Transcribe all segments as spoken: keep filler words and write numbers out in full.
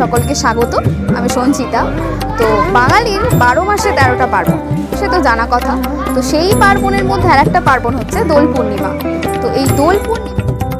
সকলকে স্বাগত। আমি সঞ্চিতা। তো বাঙালির বারো মাসে তেরোটা পার্বণ, সে তো জানা কথা। তো সেই পার্বণের মধ্যে আর একটা পার্বণ হচ্ছে দোল পূর্ণিমা। তো এই দোল পূর্ণিমা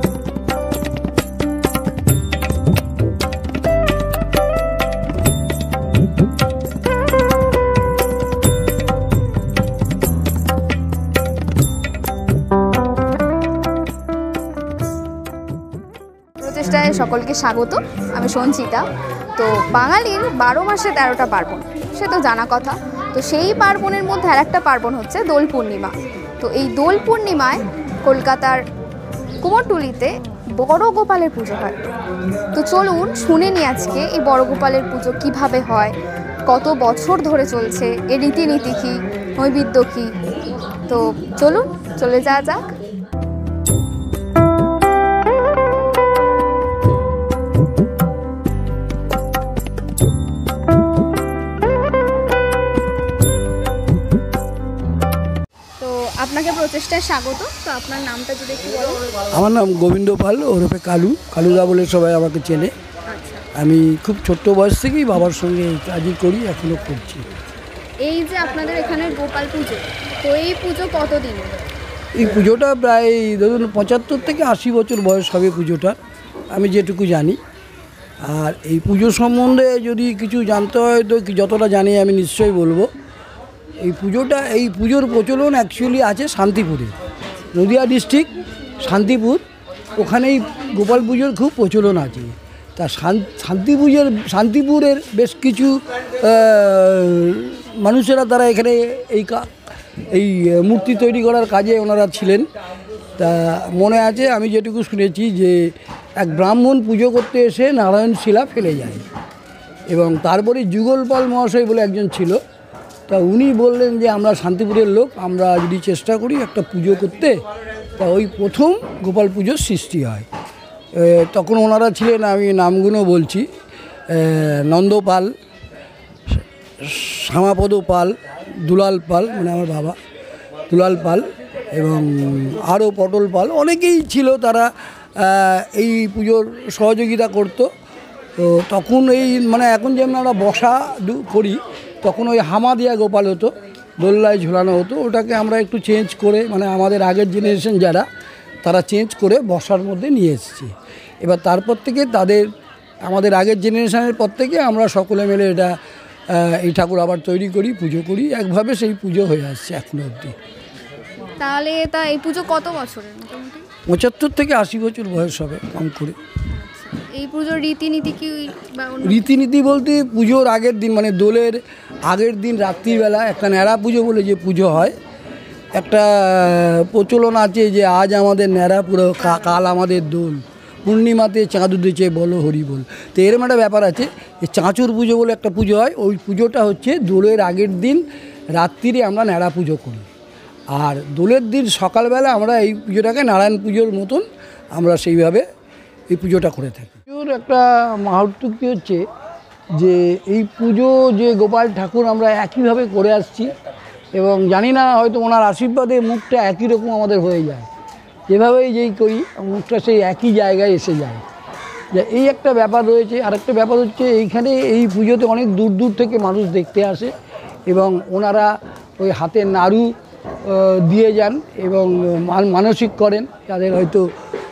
প্রচেষ্টায় সকলকে স্বাগত। আমি সঞ্চিতা। তো বাঙালির বারো মাসে তেরোটা পার্বণ, সে তো জানা কথা। তো সেই পার্বণের মধ্যে আর একটা পার্বণ হচ্ছে দোল পূর্ণিমা। তো এই দোল পূর্ণিমায় কলকাতার কুমারটুলিতে বড় গোপালের পুজো হয়। তো চলুন শুনে নিই আজকে এই বড় গোপালের পুজো কিভাবে হয়, কত বছর ধরে চলছে, এর রীতিনীতি কী, নৈবেদ্য কী। তো চলুন চলে যাওয়া যাক। আপনাকে প্রচেষ্টায় স্বাগত। তো আপনার নামটা যদি একটু বলেন। আমার নাম গোবিন্দ পাল, ওরফে কালু, কালুদা বলে সবাই আমাকে চেনে। আমি খুব ছোট্ট বয়স থেকেই বাবার সঙ্গে এই কাজই করি, এখনও করছি। এই যে আপনাদের এখানে গোপাল পুজো, তো এই পুজো কতদিন? এই পুজোটা প্রায় ধরুন পঁচাত্তর থেকে আশি বছর বয়স হবে পুজোটা, আমি যেটুকু জানি। আর এই পুজো সম্বন্ধে যদি কিছু জানতে হয় তো যতটা জানি আমি নিশ্চয়ই বলবো। এই পুজোটা এই পুজোর প্রচলন অ্যাকচুয়ালি আছে শান্তিপুরে, নদিয়া ডিস্ট্রিক্ট শান্তিপুর, ওখানেই গোপাল পুজোর খুব প্রচলন আছে। তা শান্তি পুজোর শান্তিপুরের বেশ কিছু মানুষেরা তারা এখানে এই এই মূর্তি তৈরি করার কাজে ওনারা ছিলেন। তা মনে আছে আমি যেটুকু শুনেছি যে এক ব্রাহ্মণ পুজো করতে এসে নারায়ণ শিলা ফেলে যায়, এবং তারপরে যুগলপাল মহাশয় বলে একজন ছিল, তা উনি বললেন যে আমরা শান্তিপুরের লোক, আমরা যদি চেষ্টা করি একটা পুজো করতে, তা ওই প্রথম গোপাল পুজোর সৃষ্টি হয়। তখন ওনারা ছিলেন, আমি নামগুলো বলছি, নন্দপাল, শ্যামাপদ পাল, দুলাল পাল, মানে আমার বাবা দুলাল পাল, এবং আরও পটল পাল, অনেকেই ছিল। তারা এই পুজোর সহযোগিতা করতো। তো তখন এই মানে এখন যেমন আমরা বসা করি, তখন ওই হামা দিয়া গোপাল হতো, দোল্লায় ঝোলানো হতো। ওটাকে আমরা একটু চেঞ্জ করে, মানে আমাদের আগের জেনারেশন যারা, তারা চেঞ্জ করে বসার মধ্যে নিয়ে এসেছি। এবার তারপর থেকে তাদের আমাদের আগের জেনারেশনের পর থেকে আমরা সকলে মিলে এটা এই ঠাকুর আবার তৈরি করি, পুজো করি, একভাবে সেই পুজো হয়ে আসছে এখনো অবধি। তাহলে তা এই পুজো কত বছরের? মোটামুটি পঁচাত্তর থেকে আশি বছর বয়স হবে কম করে। এই পুজোর রীতিনীতি কি? রীতিনীতি বলতে পুজোর আগের দিন, মানে দোলের আগের দিন রাত্রিবেলা একটা ন্যাড়া পুজো বলে যে পুজো হয়, একটা প্রচলন আছে যে আজ আমাদের ন্যাড়া পুরো, কাল আমাদের দোল, পূর্ণিমাতে চাঁদ উঠেছে বলো হরি বল। তো এরকম একটা ব্যাপার আছে। এই চাঁচুর পুজো বলে একটা পুজো হয়, ওই পুজোটা হচ্ছে দোলের আগের দিন রাত্রিরে আমরা ন্যাড়া পুজো করি, আর দোলের দিন সকালবেলা আমরা এই পুজোটাকে নারায়ণ পুজোর মতন আমরা সেইভাবে এই পুজোটা করে থাকি। পুজোর একটা মাহাত্ম্য কী হচ্ছে যে এই পুজো যে গোপাল ঠাকুর আমরা একইভাবে করে আসছি, এবং জানি না হয়তো ওনার আশীর্বাদে মুখটা একই রকম আমাদের হয়ে যায়, যেভাবেই যেই করি মুখটা সেই একই জায়গায় এসে যায়। যে এই একটা ব্যাপার রয়েছে। আর একটা ব্যাপার হচ্ছে এইখানে এই পুজোতে অনেক দূর দূর থেকে মানুষ দেখতে আসে, এবং ওনারা ওই হাতে নাড়ু দিয়ে যান এবং মানসিক করেন। যাদের হয়তো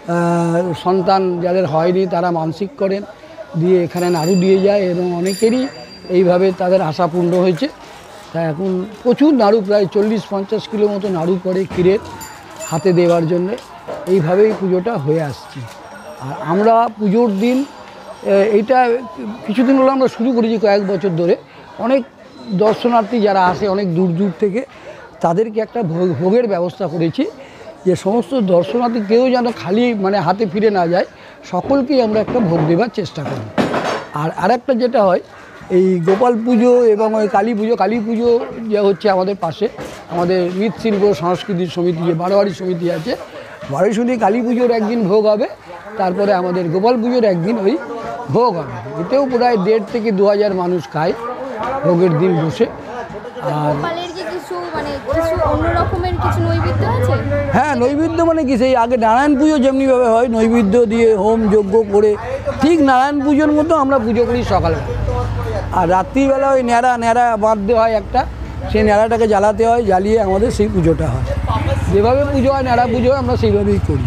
সন্তান যাদের হয়নি তারা মানসিক করেন, দিয়ে এখানে নাড়ু দিয়ে যায়, এবং অনেকেরই এইভাবে তাদের আশা পূর্ণ হয়েছে। তা এখন প্রচুর নাড়ু, প্রায় চল্লিশ পঞ্চাশ কিলো মতো নাড়ু পড়ে ক্ষীরের হাতে দেওয়ার জন্যে। এইভাবেই পুজোটা হয়ে আসছে। আর আমরা পুজোর দিন এইটা কিছুদিন হলো আমরা শুরু করেছি, কয়েক বছর ধরে। অনেক দর্শনার্থী যারা আসে অনেক দূর দূর থেকে, তাদেরকে একটা ভোগের ব্যবস্থা করেছি, যে সমস্ত দর্শনার্থী কেউ যেন খালি মানে হাতে ফিরে না যায়, সকলকেই আমরা একটা ভোগ দেওয়ার চেষ্টা করি। আর আরেকটা যেটা হয়, এই গোপাল পুজো এবং ওই কালী পুজো, কালী পুজো যে হচ্ছে আমাদের পাশে, আমাদের মৃৎশিল্প সংস্কৃতির সমিতি, যে বারোয়ারি সমিতি আছে, বারোয়ারি সমিতি কালী পুজোর একদিন ভোগ হবে, তারপরে আমাদের গোপাল পুজোর একদিন ওই ভোগ হবে। এতেও প্রায় দেড় থেকে দু হাজার মানুষ খায় ভোগের দিন বসে। আর হ্যাঁ, নৈবেদ্য মানে কি সেই আগে নারায়ণ পুজো যেমনিভাবে হয়, নৈবেদ্য দিয়ে হোম যজ্ঞ করে ঠিক নারায়ণ পুজোর মতো আমরা পুজো করি সকালবেলা। আর রাত্রিবেলা ওই ন্যাড়া ন্যাড়া বাঁধতে হয় একটা, সেই ন্যাড়াটাকে জ্বালাতে হয়, জ্বালিয়ে আমাদের সেই পুজোটা হয়। যেভাবে পুজো হয় ন্যাড়া পুজো আমরা সেইভাবেই করি।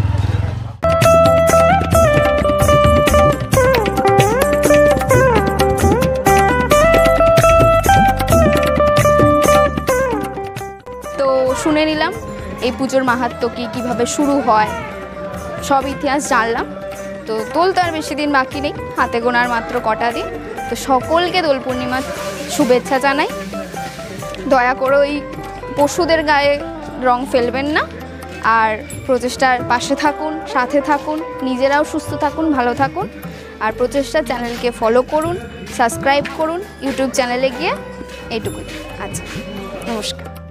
তো শুনে নিলাম এই পুজোর মাহাত্ম্য কী, কীভাবে শুরু হয়, সব ইতিহাস জানলাম। তো দোল তো আর বেশি দিন বাকি নেই, হাতে গোনার মাত্র কটা দিন। তো সকলকে দোল পূর্ণিমার শুভেচ্ছা জানাই। দয়া করে ওই পশুদের গায়ে রং ফেলবেন না, আর প্রচেষ্টার পাশে থাকুন, সাথে থাকুন, নিজেরাও সুস্থ থাকুন, ভালো থাকুন। আর প্রচেষ্টা চ্যানেলকে ফলো করুন, সাবস্ক্রাইব করুন ইউটিউব চ্যানেলে গিয়ে। এইটুকুই। আচ্ছা, নমস্কার।